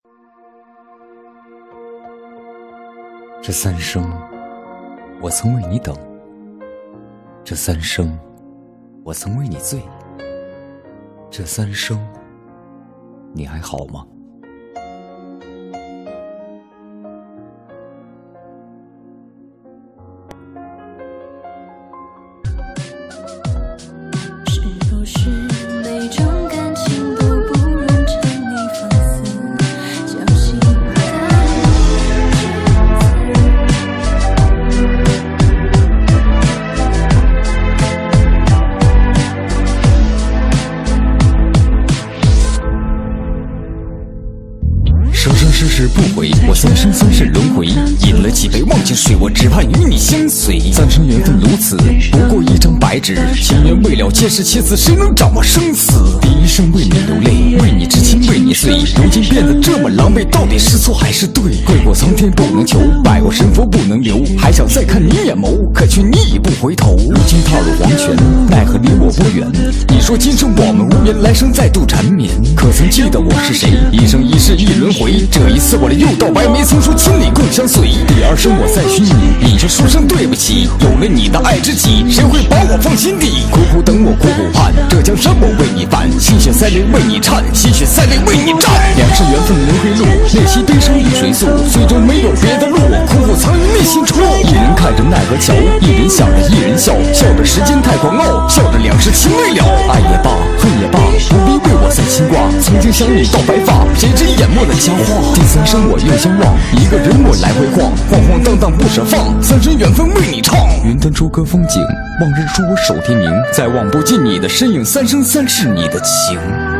这三生，我曾为你等；这三生，我曾为你醉。这三生，你还好吗？ 是不是每种感情都不忍沉溺放肆，小心生生世世不悔，我三生三世轮回，饮了几杯忘情水，我只盼与你相随。三生缘分如此，不过一张白纸，情缘未了，妾室妻子，谁能掌握生死？第一生为你流泪，为你痴情，为你碎，如今变得这么狼狈，到底是错还是对？跪过苍天不能求，拜过神佛不能留，还想再看你眼眸，可却你已不回头。如今踏入黄泉，奈何离我不远。你说今生我们无缘，来生再度缠绵，可曾记得我是谁？一生一世一轮回，这一次我的又道白，没曾说千里共相随。第二生我再寻你，你却说声对不起。有了你的爱知己，谁会把我放心底？苦苦等我苦苦盼，这江山我为你翻，心血塞泪为你颤，心血塞泪为你战。两世缘分轮回路，内心悲伤与谁诉？最终没有别的路，苦苦藏于内心处。一人看着奈何桥，一人想着一人笑，笑着时间太狂傲，笑着两世情未了。爱也罢，恨也罢，不必为我赛牵挂。曾经想你到白发，谁知淹没了佳话。第三生我又相望，一个人我来回晃，晃晃荡荡不舍放，三生缘分为你唱。云端出歌风景，望日出我守天明，再望不尽你的身影，三生三世你的情。